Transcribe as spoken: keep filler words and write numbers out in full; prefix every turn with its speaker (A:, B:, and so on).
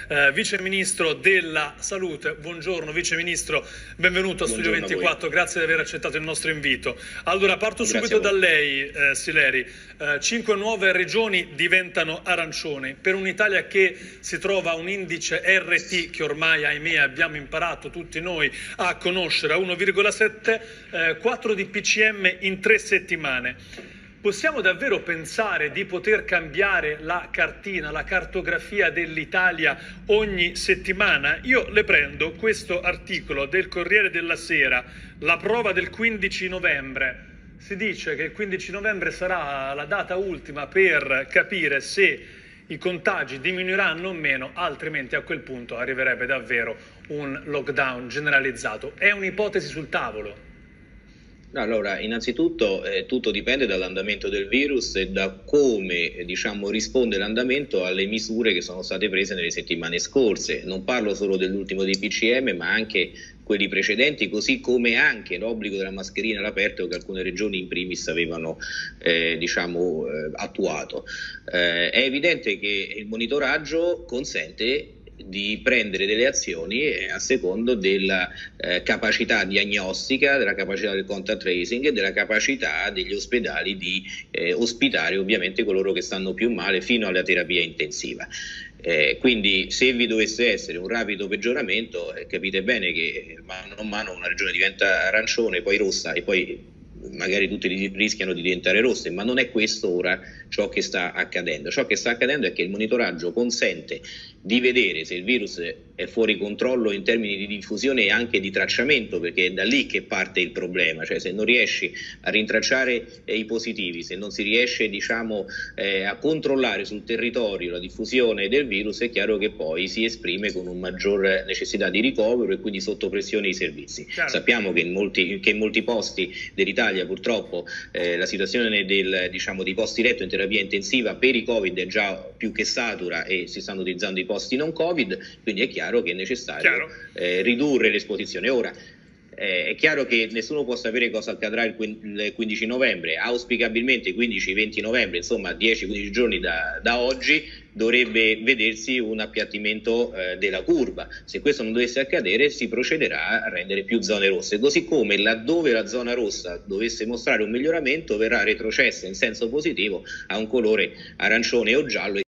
A: eh, Vice Ministro della Salute. Buongiorno Vice Ministro, benvenuto a Studio ventiquattro, grazie di aver accettato il nostro invito. Allora parto
B: Grazie
A: subito da lei, eh, Sileri. Eh, cinque nuove regioni diventano arancioni, per un'Italia che si trova a un indice R T che ormai ahimè abbiamo imparato tutti noi a conoscere, a uno virgola sette, eh, quattro D P C M in tre settimane. Possiamo davvero pensare di poter cambiare la cartina, la cartografia dell'Italia ogni settimana? Io le prendo questo articolo del Corriere della Sera, la prova del quindici novembre. Si dice che il quindici novembre sarà la data ultima per capire se i contagi diminuiranno o meno, altrimenti a quel punto arriverebbe davvero un lockdown generalizzato. È un'ipotesi sul tavolo?
B: Allora, innanzitutto eh, tutto dipende dall'andamento del virus e da come eh, diciamo, risponde l'andamento alle misure che sono state prese nelle settimane scorse. Non parlo solo dell'ultimo D P C M, ma anche quelli precedenti, così come anche l'obbligo della mascherina all'aperto che alcune regioni in primis avevano eh, diciamo, eh, attuato. Eh, è evidente che il monitoraggio consente di prendere delle azioni a secondo della eh, capacità diagnostica, della capacità del contact tracing e della capacità degli ospedali di eh, ospitare ovviamente coloro che stanno più male fino alla terapia intensiva. Eh, quindi se vi dovesse essere un rapido peggioramento, eh, capite bene che mano a mano una regione diventa arancione, poi rossa e poi magari tutti rischiano di diventare rosse, ma non è questo ora ciò che sta accadendo. Ciò che sta accadendo è che il monitoraggio consente di vedere se il virus è fuori controllo in termini di diffusione e anche di tracciamento, perché è da lì che parte il problema, cioè se non riesci a rintracciare eh, i positivi, se non si riesce diciamo, eh, a controllare sul territorio la diffusione del virus, è chiaro che poi si esprime con una maggior necessità di ricovero e quindi sotto pressione i servizi. Chiaro. Sappiamo che in molti, che in molti posti dell'Italia purtroppo eh, la situazione del, diciamo, dei posti letto in terapia intensiva per i Covid è già più che satura e si stanno utilizzando i posti non Covid, quindi è chiaro che è necessario eh, ridurre l'esposizione. Ora, eh, è chiaro che nessuno può sapere cosa accadrà il quindici novembre, auspicabilmente quindici venti novembre, insomma dieci quindici giorni da, da oggi, dovrebbe vedersi un appiattimento eh, della curva. Se questo non dovesse accadere si procederà a rendere più zone rosse, così come laddove la zona rossa dovesse mostrare un miglioramento verrà retrocessa in senso positivo a un colore arancione o giallo.